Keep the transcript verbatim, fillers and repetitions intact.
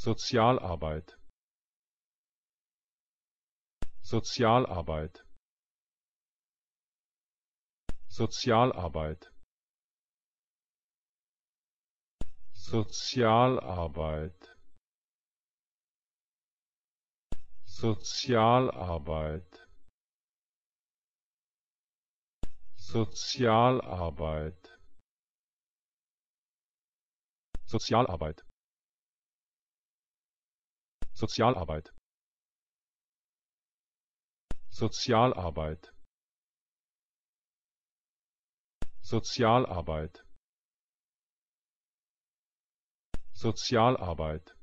Sozialarbeit, Sozialarbeit, Sozialarbeit, Sozialarbeit, Sozialarbeit, Sozialarbeit, Sozialarbeit, Sozialarbeit, Sozialarbeit, Sozialarbeit, Sozialarbeit,